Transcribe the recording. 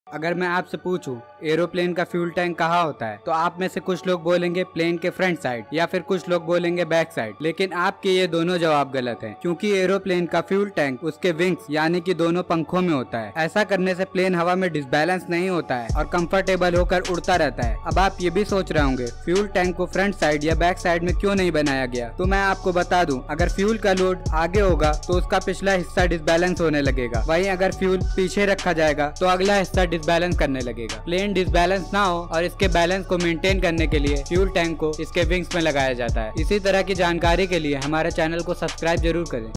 अगर मैं आपसे पूछूं एरोप्लेन का फ्यूल टैंक कहाँ होता है तो आप में से कुछ लोग बोलेंगे प्लेन के फ्रंट साइड या फिर कुछ लोग बोलेंगे बैक साइड। लेकिन आपके ये दोनों जवाब गलत हैं, क्योंकि एरोप्लेन का फ्यूल टैंक उसके विंग्स यानी कि दोनों पंखों में होता है। ऐसा करने से प्लेन हवा में डिसबैलेंस नहीं होता है और कंफर्टेबल होकर उड़ता रहता है। अब आप ये भी सोच रहे होंगे फ्यूल टैंक को फ्रंट साइड या बैक साइड में क्यों नहीं बनाया गया, तो मैं आपको बता दूं, अगर फ्यूल का लोड आगे होगा तो उसका पिछला हिस्सा डिसबैलेंस होने लगेगा, वहीं अगर फ्यूल पीछे रखा जाएगा तो अगला हिस्सा डिसबैलेंस करने लगेगा। प्लेन डिसबैलेंस ना हो और इसके बैलेंस को मेंटेन करने के लिए फ्यूल टैंक को इसके विंग्स में लगाया जाता है। इसी तरह की जानकारी के लिए हमारे चैनल को सब्सक्राइब जरूर करें।